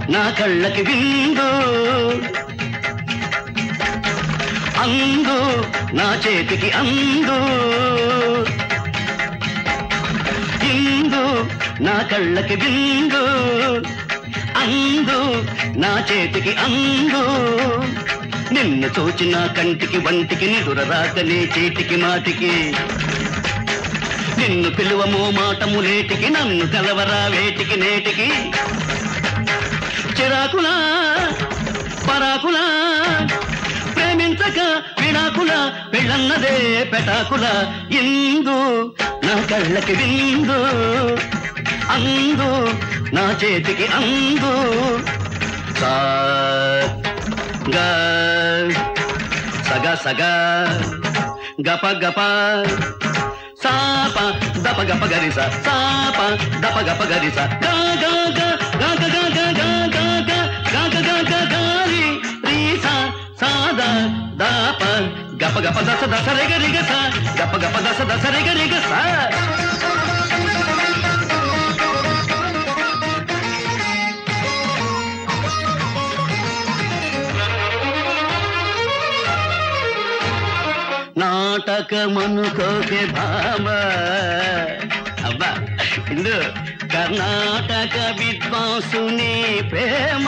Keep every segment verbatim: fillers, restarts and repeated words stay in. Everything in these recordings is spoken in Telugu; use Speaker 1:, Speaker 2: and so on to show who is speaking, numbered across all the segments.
Speaker 1: నా కళ్ళకి విందు అందు నా చేతికి అందు ఇందు నా కళ్ళకి విందు అందు నా చేతికి అందు నిన్ను చూచిన కంటికి వంటికి నిదుర రాకనే చేతికి మాటికి నిన్ను పిలువమో మాటము లేటికి నన్ను కలవరా వేటికి నేటికి చిరాకులా పరాకులా ప్రేమించక విడాకుల పెళ్ళన్నదే పెటాకుల ఇందు నా కళ్ళకి విందు అందు నా చేతికి అందు సా గా సగా సగా గప గప సాప దప గప గరిస సాప దప గప గరిస గా గా గా గా గా గా గా గా గా గా గా గా గారి రీస సాదా దాప గప గప దస దస రేగ రిగ సా గప గప దస దస రేగ రిగ సా నాటకమనుకోకే భామ అబ్బా ఇందు కర్ణాటక విద్వాంసుని ప్రేమ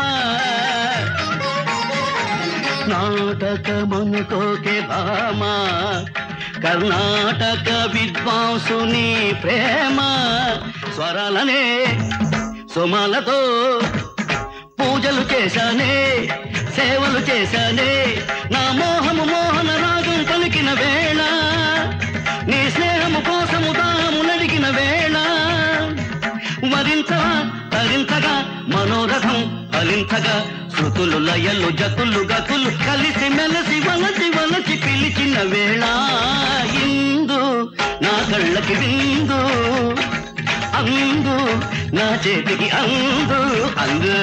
Speaker 1: నాటకమనుకోకే భామ కర్ణాటక విద్వాంసుని ప్రేమ స్వరాలనే సుమాలతో పూజలు చేశానే సేవలు చేశానే నా మోహము మోహన రాగం పలికిన వేళ నీ స్నేహము కోసము దాము నడిగిన వేళ వరించగా తరించగా మనోరథం ఫలించగా శృతులు లయలు జతులు గతులు కలిసి మెలసి వలసి వలసి పిలిచిన వేళ ఇందు నా కళ్ళకి విందు అందు నా చేతికి అందు అందు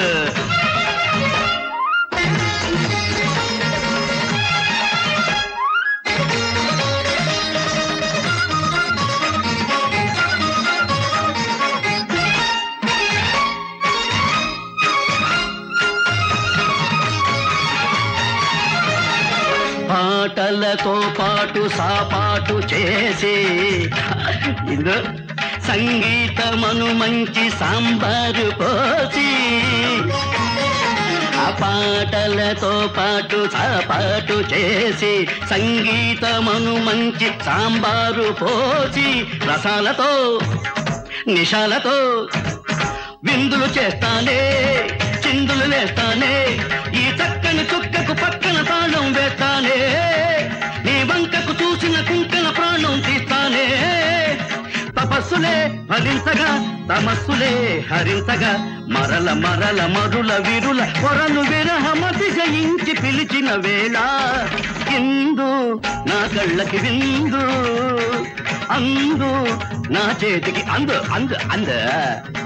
Speaker 1: పాటలతో పాటు సాపాటు చేసి ఇందు సంగీతమను మంచి సాంబారు పోసి ఆ పాటలతో పాటు సాపాటు చేసి సంగీతమను మంచి సాంబారు పోసి రసాలతో నిషాలతో విందులు చేస్తానే చిందులు వేస్తానే ఈ చక్కని చుక్కకు పక్కన తాళం వేస్తానే నీ వంకకు చూసిన కుంకన ప్రాణం తీస్తానే తపస్సులే ఫలించగా తమస్సులే హరించగా మరల మరల మరుల విరుల పొరలు విరహమతి జయించి పిలిచిన వేళ ఇందు నా కళ్ళకి విందు అందు నా చేతికి అందు అందు అందు